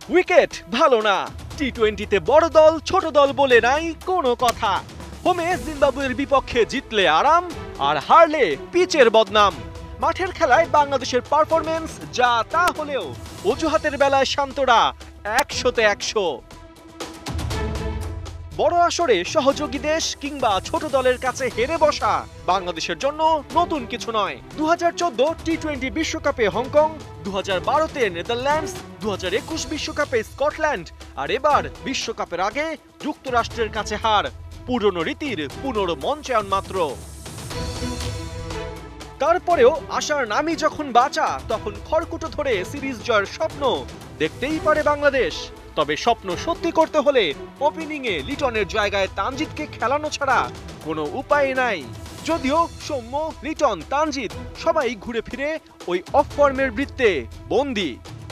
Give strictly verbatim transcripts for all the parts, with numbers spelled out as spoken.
Wicket ভালো না, টি টোয়েন্টিতে বড় দল ছোট দল বলে নাই কোনো কথা। হোমে জিম্বাবুয়ের বিপক্ষে জিতলে আরাম, আর হারলে পিচের বদনাম। মাঠের খেলায় বাংলাদেশের পারফরমেন্স যা তা হলেও অজুহাতের বেলায় শান্তরা একশোতে একশো। বড় আসরে সহযোগী দেশ কিংবা ছোট দলের কাছে হেরে বসা বাংলাদেশের জন্য নতুন কিছু নয়। দু হাজার চোদ্দ টি টোয়েন্টি বিশ্বকাপে হংকং, দু হাজার বারোতে নেদারল্যান্ডস, দু হাজার একুশ বিশ্বকাপে স্কটল্যান্ড, আর এবার বিশ্বকাপের আগে যুক্তরাষ্ট্রের কাছে হার। পুরনো রীতির পুনর্মঞ্চায়ন মাত্র। তারপরেও আশার নামই যখন বাঁচা, তখন খড়কুটো ধরে সিরিজ জয়ের স্বপ্ন দেখতেই পারে বাংলাদেশ। তবে স্বপ্ন সত্যি করতে হলে ওপেনিংয়ে লিটনের জায়গায় তানজিদকে খেলানো ছাড়া কোনো উপায় নাই। যদিও সৌম্য, লিটন, তানজিদ সবাই ঘুরে ফিরে ওই অফ ফর্মের বৃত্তে বন্দী।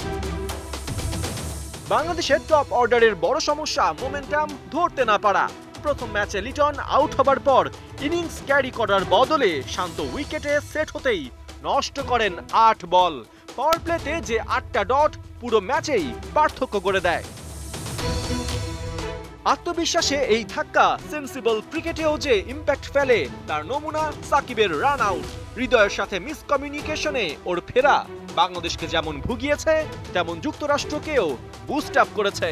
বাংলাদেশের টপ অর্ডারের বড় সমস্যা মোমেন্টাম ধরতে না পারা। প্রথম ম্যাচে লিটন আউট হবার পর ইনিংস ক্যারি করার বদলে শান্ত উইকেটে সেট হতেই নষ্ট করেন আট বল। পাওয়ার প্লেতে যে আটটা ডট পুরো ম্যাচেই পার্থক্য করে দেয়। আত্মবিশ্বাসে এই ধাক্কা সেন্সিবল ক্রিকেটেও যে ইম্প্যাক্ট ফেলে তার নমুনা সাকিবের রান আউট। হৃদয়ের সাথে মিসকমিউনিকেশনে ওর ফেরা বাংলাদেশকে যেমন ভুগিয়েছে, তেমন যুক্তরাষ্ট্রকেও বুস্ট আপ করেছে।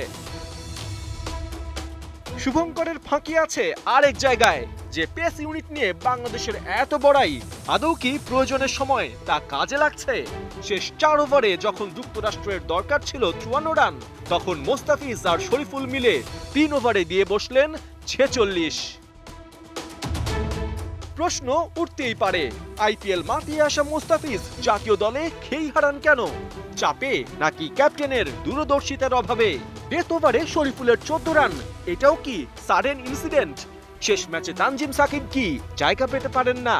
শুভঙ্করের ফাঁকি আছে আরেক জায়গায়। যে পেস ইউনিট নিয়ে বাংলাদেশের এত বড়াই, আদৌ কি প্রয়োজনের সময় তা কাজে লাগছে? শেষ চার ওভারে যখন যুক্তরাষ্ট্রের দরকার ছিল চুয়ান্ন রান, তখন মোস্তাফিজ আর শরীফুল মিলে তিন ওভারে দিয়ে বসলেন ছেচল্লিশ। প্রশ্ন উঠতেই পারে, আইপিএল মাতিয়ে আসা মোস্তাফিজ জাতীয় দলে খেই হারান কেন? চাপে নাকি ক্যাপ্টেনের দূরদর্শিতার অভাবে? ডেথ ওভারে শরীফুলের চোদ্দ রান, এটাও কি সাডেন ইনসিডেন্ট? শেষ ম্যাচে তানজিম সাকিব কি জায়গা পেতে পারেন না?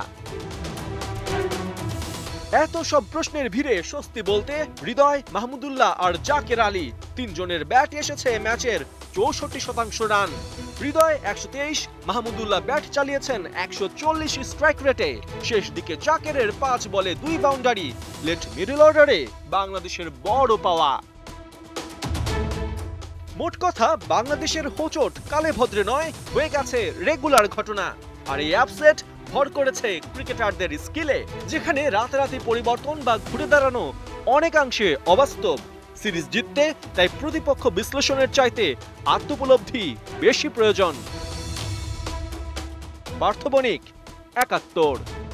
এত সব প্রশ্নের ভিড়ে স্বস্তি বলতে হৃদয়, মাহমুদুল্লাহ আর জাকের আলী তিনজনের ব্যাট এসেছে ম্যাচের চৌষট্টি শতাংশ রান। হৃদয় একশো তেইশ, মাহমুদুল্লাহ ব্যাট চালিয়েছেন একশো চল্লিশ স্ট্রাইক রেটে। শেষ দিকে জাকেরের পাঁচ বলে দুই বাউন্ডারি লেট মিডল অর্ডারে বাংলাদেশের বড় পাওয়া। মোট কথা, বাংলাদেশের হোঁচট কালে ভদ্রে নয়, হয়ে গেছে রেগুলার ঘটনা। আর এই আপসেট ভর করেছে ক্রিকেটারদের স্কিলে, যেখানে রাতারাতি পরিবর্তন বা ঘুরে দাঁড়ানো অনেকাংশে অবাস্তব। সিরিজ জিততে তাই প্রতিপক্ষ বিশ্লেষণের চাইতে আত্মোপলব্ধি বেশি প্রয়োজন। পার্থ বণিক, একাত্তর।